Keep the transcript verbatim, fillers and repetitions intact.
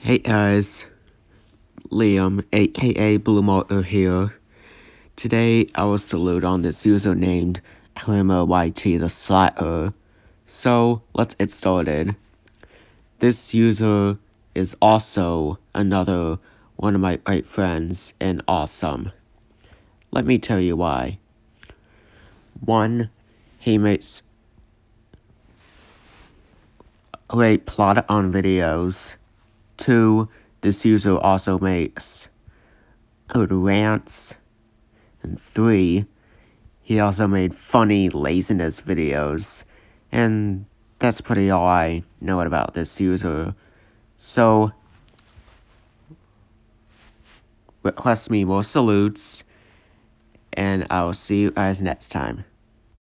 Hey guys, Liam, aka Blue Motor here. Today I will salute on this user named KarimaYT the Slacker. So let's get started. This user is also another one of my great friends and awesome. Let me tell you why. One, he makes great plot on videos. Two, this user also makes good rants. And three, he also made funny laziness videos. And that's pretty all I know about this user. So, request me more salutes, and I will see you guys next time.